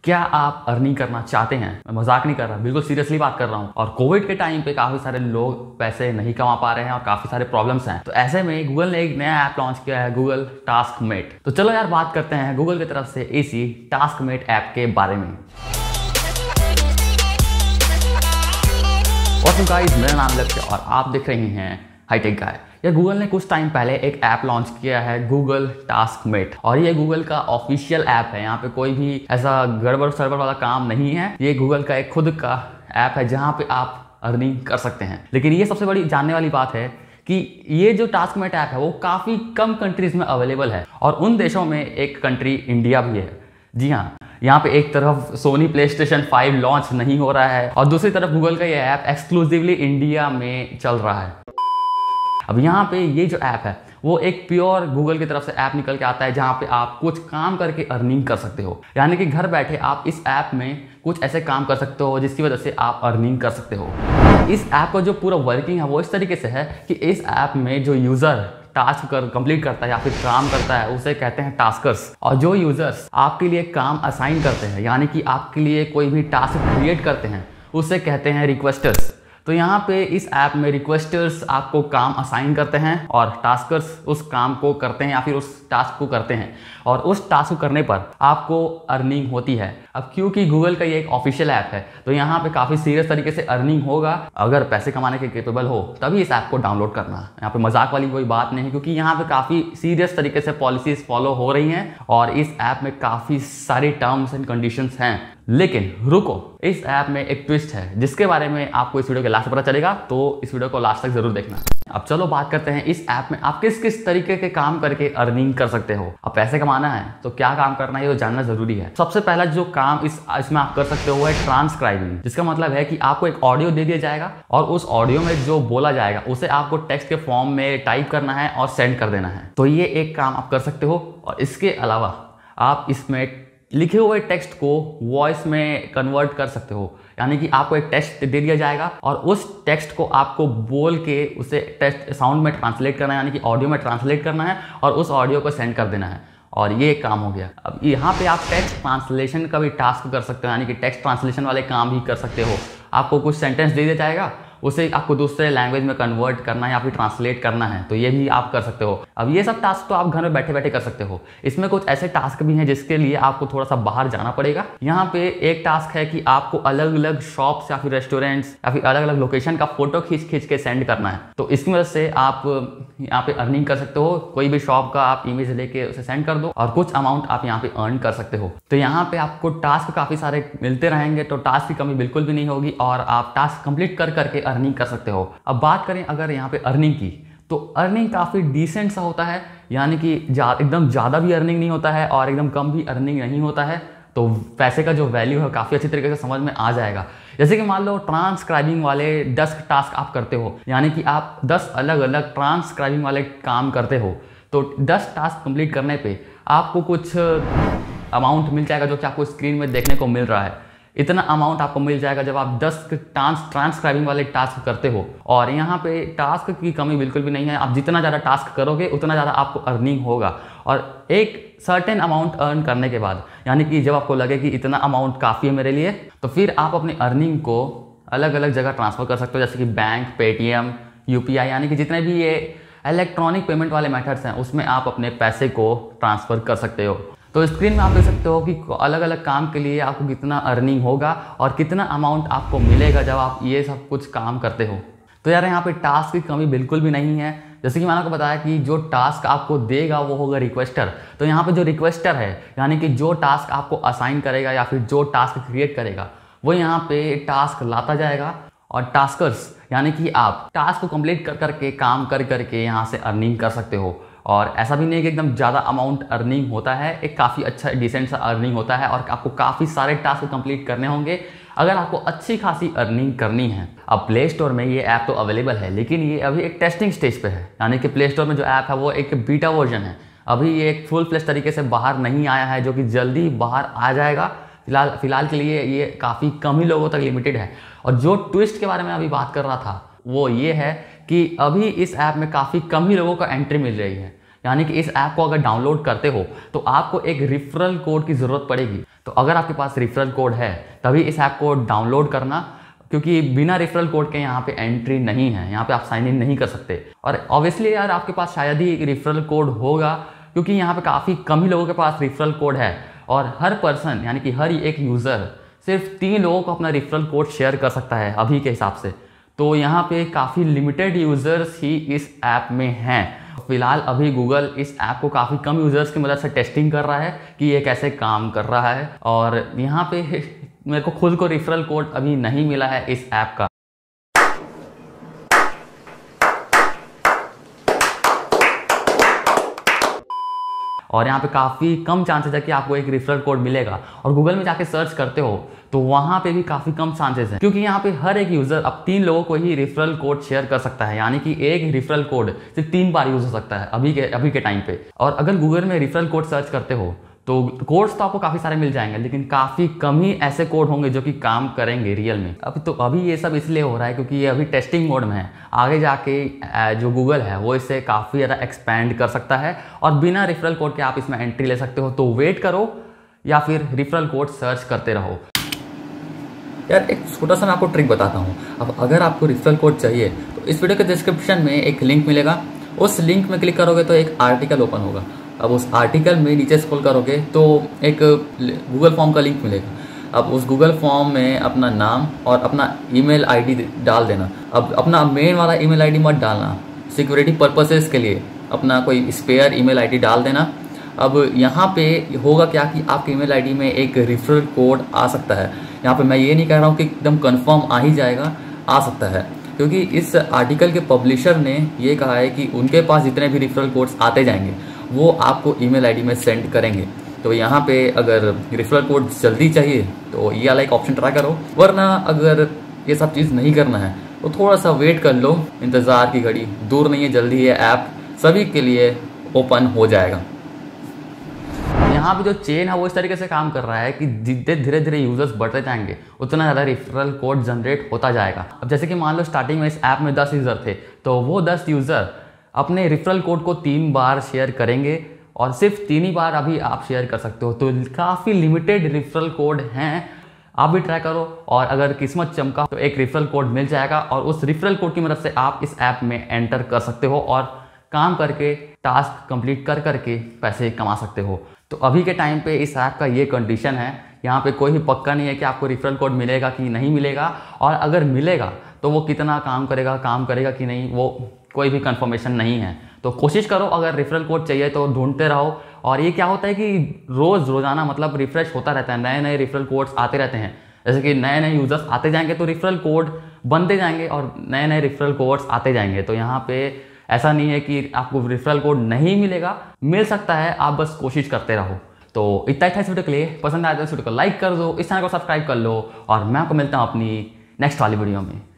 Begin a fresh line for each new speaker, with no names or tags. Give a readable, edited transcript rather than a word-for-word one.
क्या आप अर्निंग करना चाहते हैं? मैं मजाक नहीं कर रहा, बिल्कुल सीरियसली बात कर रहा हूँ। और कोविड के टाइम पे काफी सारे लोग पैसे नहीं कमा पा रहे हैं और काफी सारे प्रॉब्लम्स हैं। तो ऐसे में गूगल ने एक नया ऐप लॉन्च किया है, गूगल टास्कमेट। तो चलो यार बात करते हैं गूगल की तरफ से इसी टास्कमेट ऐप के बारे में। और गाइस, मेरा नाम लक्ष्य और आप देख रहे हैं हाईटेक गाय। यार गूगल ने कुछ टाइम पहले एक ऐप लॉन्च किया है, गूगल टास्कमेट, और ये गूगल का ऑफिशियल ऐप है। यहाँ पे कोई भी ऐसा गड़बड़ सर्वर वाला काम नहीं है। ये गूगल का एक खुद का ऐप है जहाँ पे आप अर्निंग कर सकते हैं। लेकिन ये सबसे बड़ी जानने वाली बात है कि ये जो टास्कमेट ऐप है वो काफ़ी कम कंट्रीज में अवेलेबल है, और उन देशों में एक कंट्री इंडिया भी है। जी हाँ, यहाँ पे एक तरफ सोनी प्लेस्टेशन 5 लॉन्च नहीं हो रहा है और दूसरी तरफ गूगल का ये ऐप एक्सक्लूसिवली इंडिया में चल रहा है। अब यहाँ पे ये जो ऐप है वो एक प्योर गूगल की तरफ से ऐप निकल के आता है जहाँ पे आप कुछ काम करके अर्निंग कर सकते हो। यानी कि घर बैठे आप इस ऐप में कुछ ऐसे काम कर सकते हो जिसकी वजह से आप अर्निंग कर सकते हो। इस ऐप का जो पूरा वर्किंग है वो इस तरीके से है कि इस ऐप में जो यूज़र टास्क कंप्लीट करता है या फिर काम करता है उसे कहते हैं टास्कर्स, और जो यूजर्स आपके लिए काम असाइन करते हैं यानी कि आपके लिए कोई भी टास्क क्रिएट करते हैं उसे कहते हैं रिक्वेस्टर्स। तो यहाँ पे इस ऐप में रिक्वेस्टर्स आपको काम असाइन करते हैं और टास्कर्स उस काम को करते हैं या फिर उस टास्क को करते हैं, और उस टास्क को करने पर आपको अर्निंग होती है। अब क्योंकि गूगल का ये एक ऑफिशियल ऐप है तो यहाँ पे काफ़ी सीरियस तरीके से अर्निंग होगा। अगर पैसे कमाने के केपेबल हो तभी इस ऐप को डाउनलोड करना। यहाँ पे मजाक वाली कोई बात नहीं, क्योंकि यहाँ पे काफ़ी सीरियस तरीके से पॉलिसीज फॉलो हो रही हैं और इस ऐप में काफ़ी सारी टर्म्स एंड कंडीशंस हैं। लेकिन रुको, इस ऐप में एक ट्विस्ट है जिसके बारे में आपको इस वीडियो के लास्ट पता चलेगा, तो इस वीडियो को लास्ट तक जरूर देखना। अब चलो बात करते हैं इस ऐप में आप किस किस तरीके के काम करके अर्निंग कर सकते हो। अब पैसे कमाना है तो क्या काम करना है ये तो जानना जरूरी है। सबसे पहला जो काम इसमें आप कर सकते हो वो है ट्रांसक्राइबिंग, जिसका मतलब है कि आपको एक ऑडियो दे दिया जाएगा और उस ऑडियो में जो बोला जाएगा उसे आपको टेक्स्ट के फॉर्म में टाइप करना है और सेंड कर देना है। तो ये एक काम आप कर सकते हो। और इसके अलावा आप इसमें लिखे हुए टेक्स्ट को वॉइस में कन्वर्ट कर सकते हो, यानी कि आपको एक टेक्स्ट दे दिया जाएगा और उस टेक्स्ट को आपको बोल के उसे टेक्स्ट साउंड में ट्रांसलेट करना है, यानी कि ऑडियो में ट्रांसलेट करना है और उस ऑडियो को सेंड कर देना है, और ये एक काम हो गया। अब यहाँ पे आप टेक्स्ट ट्रांसलेशन का भी टास्क कर सकते हो, यानी कि टेक्स्ट ट्रांसलेशन वाले काम भी कर सकते हो। आपको कुछ सेंटेंस दे दिया जाएगा, उसे आपको दूसरे लैंग्वेज में कन्वर्ट करना है या फिर ट्रांसलेट करना है, तो ये भी आप कर सकते हो। अब ये सब टास्क तो आप घर में बैठे बैठे कर सकते हो। इसमें कुछ ऐसे टास्क भी हैं जिसके लिए आपको थोड़ा सा बाहर जाना पड़ेगा। यहाँ पे एक टास्क है कि आपको अलग अलग शॉप्स या फिर रेस्टोरेंट्स या फिर अलग अलग लोकेशन का फोटो खींच के सेंड करना है। तो इसकी वजह से आप यहाँ पे अर्निंग कर सकते हो। कोई भी शॉप का आप इमेज लेके उसे सेंड कर दो और कुछ अमाउंट आप यहाँ पे अर्न कर सकते हो। तो यहाँ पे आपको टास्क काफी सारे मिलते रहेंगे, तो टास्क की कमी बिल्कुल भी नहीं होगी और आप टास्क कंप्लीट कर करके अर्निंग कर सकते हो। अब बात करें अगर यहाँ पे अर्निंग की, तो अर्निंग काफ़ी डिसेंट सा होता है, यानी कि एकदम ज़्यादा भी अर्निंग नहीं होता है और एकदम कम भी अर्निंग नहीं होता है। तो पैसे का जो वैल्यू है काफ़ी अच्छी तरीके से समझ में आ जाएगा। जैसे कि मान लो ट्रांसक्राइबिंग वाले 10 टास्क आप करते हो, यानी कि आप 10 अलग अलग ट्रांसक्राइबिंग वाले काम करते हो, तो 10 टास्क कंप्लीट करने पे आपको कुछ अमाउंट मिल जाएगा जो कि आपको स्क्रीन में देखने को मिल रहा है। इतना अमाउंट आपको मिल जाएगा जब आप 10 ट्रांसक्राइबिंग वाले टास्क करते हो। और यहाँ पे टास्क की कमी बिल्कुल भी नहीं है। आप जितना ज़्यादा टास्क करोगे उतना ज़्यादा आपको अर्निंग होगा, और एक सर्टेन अमाउंट अर्न करने के बाद, यानी कि जब आपको लगे कि इतना अमाउंट काफ़ी है मेरे लिए, तो फिर आप अपनी अर्निंग को अलग अलग जगह ट्रांसफ़र कर सकते हो, जैसे कि बैंक, पेटीएम, UPI, यानी कि जितने भी ये इलेक्ट्रॉनिक पेमेंट वाले मेथड्स हैं उसमें आप अपने पैसे को ट्रांसफ़र कर सकते हो। तो स्क्रीन में आप देख सकते हो कि अलग अलग काम के लिए आपको कितना अर्निंग होगा और कितना अमाउंट आपको मिलेगा जब आप ये सब कुछ काम करते हो। तो यार यहाँ पे टास्क की कमी बिल्कुल भी नहीं है। जैसे कि मैंने आपको बताया कि जो टास्क आपको देगा वो होगा रिक्वेस्टर। तो यहाँ पे जो रिक्वेस्टर है, यानी कि जो टास्क आपको असाइन करेगा या फिर जो टास्क क्रिएट करेगा, वो यहाँ पे टास्क लाता जाएगा, और टास्कर्स यानी कि आप टास्क को कंप्लीट कर करके काम कर करके यहाँ से अर्निंग कर सकते हो। और ऐसा भी नहीं कि एकदम ज़्यादा अमाउंट अर्निंग होता है, एक काफ़ी अच्छा डिसेंट सा अर्निंग होता है, और आपको काफ़ी सारे टास्क कंप्लीट करने होंगे अगर आपको अच्छी खासी अर्निंग करनी है। अब प्ले स्टोर में ये ऐप तो अवेलेबल है, लेकिन ये अभी एक टेस्टिंग स्टेज पे है, यानी कि प्ले स्टोर में जो ऐप है वो एक बीटा वर्जन है। अभी ये एक फुल फ्लेश तरीके से बाहर नहीं आया है, जो कि जल्दी बाहर आ जाएगा। फिलहाल के लिए ये काफ़ी कम ही लोगों तक लिमिटेड है। और जो ट्विस्ट के बारे में अभी बात कर रहा था वो ये है कि अभी इस ऐप में काफ़ी कम ही लोगों को एंट्री मिल रही है। यानी कि इस ऐप को अगर डाउनलोड करते हो तो आपको एक रिफरल कोड की ज़रूरत पड़ेगी। तो अगर आपके पास रेफरल कोड है तभी इस ऐप को डाउनलोड करना, क्योंकि बिना रेफरल कोड के यहाँ पे एंट्री नहीं है, यहाँ पे आप साइन इन नहीं कर सकते। और ऑब्वियसली यार आपके पास शायद ही रेफरल कोड होगा, क्योंकि यहाँ पे काफ़ी कम ही लोगों के पास रेफरल कोड है और हर पर्सन यानी कि हर एक यूज़र सिर्फ 3 लोगों को अपना रेफरल कोड शेयर कर सकता है अभी के हिसाब से। तो यहाँ पे काफ़ी लिमिटेड यूज़र्स ही इस ऐप में हैं। फिलहाल अभी गूगल इस ऐप को काफ़ी कम यूज़र्स की मदद से टेस्टिंग कर रहा है कि ये कैसे काम कर रहा है, और यहाँ पे मेरे को खुद को रेफरल कोड अभी नहीं मिला है इस ऐप का। और यहाँ पे काफ़ी कम चांसेस है कि आपको एक रेफरल कोड मिलेगा, और गूगल में जाके सर्च करते हो तो वहाँ पे भी काफ़ी कम चांसेस हैं, क्योंकि यहाँ पे हर एक यूज़र अब 3 लोगों को ही रेफरल कोड शेयर कर सकता है, यानी कि एक रेफरल कोड सिर्फ 3 बार यूज़ हो सकता है अभी के टाइम पे। और अगर गूगल में रेफरल कोड सर्च करते हो तो कोड्स तो आपको काफ़ी सारे मिल जाएंगे, लेकिन काफ़ी कम ही ऐसे कोड होंगे जो कि काम करेंगे रियल में। अभी ये सब इसलिए हो रहा है क्योंकि ये अभी टेस्टिंग मोड में है। आगे जाके जो गूगल है वो इसे काफ़ी ज़्यादा एक्सपैंड कर सकता है और बिना रेफरल कोड के आप इसमें एंट्री ले सकते हो। तो वेट करो या फिर रेफरल कोड सर्च करते रहो। यार एक छोटा सा मैं आपको ट्रिक बताता हूँ। अब अगर आपको रेफरल कोड चाहिए तो इस वीडियो के डिस्क्रिप्शन में एक लिंक मिलेगा, उस लिंक में क्लिक करोगे तो एक आर्टिकल ओपन होगा। अब उस आर्टिकल में नीचे स्क्रॉल करोगे तो एक गूगल फॉर्म का लिंक मिलेगा। अब उस गूगल फॉर्म में अपना नाम और अपना ईमेल आईडी डाल देना। अब अपना मेन वाला ईमेल आईडी मत डालना, सिक्योरिटी पर्पसेस के लिए अपना कोई स्पेयर ईमेल आईडी डाल देना। अब यहाँ पे होगा क्या कि आपके ईमेल आईडी में एक रेफरल कोड आ सकता है। यहाँ पे मैं ये नहीं कह रहा हूँ कि एकदम कंफर्म आ ही जाएगा, आ सकता है, क्योंकि इस आर्टिकल के पब्लिशर ने ये कहा है कि उनके पास जितने भी रेफरल कोड्स आते जाएंगे वो आपको ईमेल आईडी में सेंड करेंगे। तो यहाँ पे अगर रेफरल कोड जल्दी चाहिए तो ये वाला एक ऑप्शन ट्राई करो, वरना अगर ये सब चीज़ नहीं करना है तो थोड़ा सा वेट कर लो। इंतज़ार की घड़ी दूर नहीं है, जल्दी ये ऐप सभी के लिए ओपन हो जाएगा। यहाँ पे जो चेन है वो इस तरीके से काम कर रहा है कि धीरे धीरे यूजर्स बढ़ते जाएंगे उतना ज़्यादा रेफरल कोड जनरेट होता जाएगा। अब जैसे कि मान लो स्टार्टिंग में इस ऐप में 10 यूज़र थे, तो वो 10 यूज़र अपने रेफरल कोड को 3 बार शेयर करेंगे और सिर्फ 3 ही बार अभी आप शेयर कर सकते हो। तो काफ़ी लिमिटेड रेफरल कोड हैं, आप भी ट्राई करो और अगर किस्मत चमका तो एक रेफरल कोड मिल जाएगा और उस रेफरल कोड की मदद से आप इस ऐप में एंटर कर सकते हो और काम करके टास्क कंप्लीट कर करके पैसे कमा सकते हो। तो अभी के टाइम पे इस ऐप का ये कंडीशन है, यहाँ पे कोई भी पक्का नहीं है कि आपको रेफरल कोड मिलेगा कि नहीं मिलेगा, और अगर मिलेगा तो वो कितना काम करेगा कि नहीं, वो कोई भी कंफर्मेशन नहीं है। तो कोशिश करो, अगर रेफरल कोड चाहिए तो ढूंढते रहो। और ये क्या होता है कि रोज़ाना मतलब रिफ्रेश होता रहता है, नए नए रेफरल कोड्स आते रहते हैं। जैसे कि नए नए यूजर्स आते जाएंगे तो रेफरल कोड बनते जाएंगे और नए नए रेफरल कोड्स आते जाएंगे। तो यहाँ पे ऐसा नहीं है कि आपको रेफरल कोड नहीं मिलेगा, मिल सकता है, आप बस कोशिश करते रहो। तो इतना इस वीडियो के लिए, पसंद आया तो इस वीडियो को लाइक कर दो, इस चैनल को सब्सक्राइब कर लो और मैं आपको मिलता हूँ अपनी नेक्स्ट वाली वीडियो में।